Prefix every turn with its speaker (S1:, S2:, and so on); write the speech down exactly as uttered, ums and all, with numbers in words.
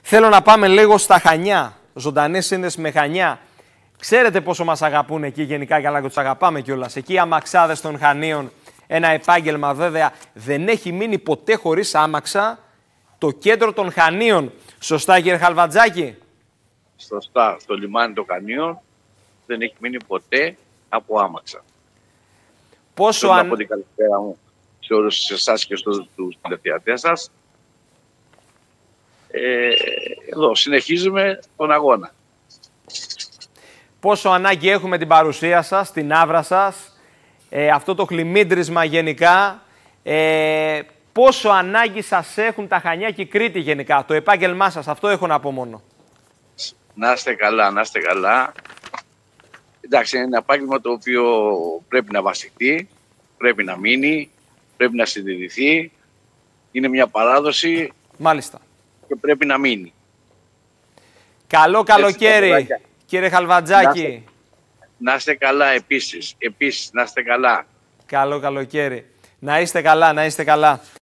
S1: Θέλω να πάμε λίγο στα Χανιά, ζωντανή σύνδεση με Χανιά. Ξέρετε πόσο μας αγαπούν εκεί γενικά, καλά και τους αγαπάμε κιόλας. Εκεί οι αμαξάδες των Χανίων, ένα επάγγελμα βέβαια, δεν έχει μείνει ποτέ χωρίς άμαξα το κέντρο των Χανίων. Σωστά κύριε Χαλβατζάκη?
S2: Σωστά. Στο λιμάνι των Χανίων δεν έχει μείνει ποτέ από άμαξα.
S1: Πόσο
S2: Θέλω
S1: αν...
S2: να πω την καλησπέρα μου σε όλους εσάς και στους τηλεθεατές σας. Ε, εδώ συνεχίζουμε τον αγώνα.
S1: Πόσο ανάγκη έχουμε την παρουσία σας, την άβρα σας, ε, αυτό το χλιμίντρισμα γενικά, ε, πόσο ανάγκη σας έχουν τα Χανιά και η Κρήτη γενικά, το επάγγελμά σας, αυτό έχω να πω μόνο.
S2: Να είστε καλά, να είστε καλά. Εντάξει, είναι ένα επάγγελμα το οποίο πρέπει να βασιστεί, πρέπει να μείνει, πρέπει να συντηρηθεί. Είναι μια παράδοση.
S1: Μάλιστα.
S2: Και πρέπει να μείνει.
S1: Καλό καλοκαίρι, κύριε Χαλβατζάκη.
S2: Να είστε, να είστε καλά επίσης. Επίσης, να είστε καλά.
S1: Καλό καλοκαίρι. Να είστε καλά, να είστε καλά.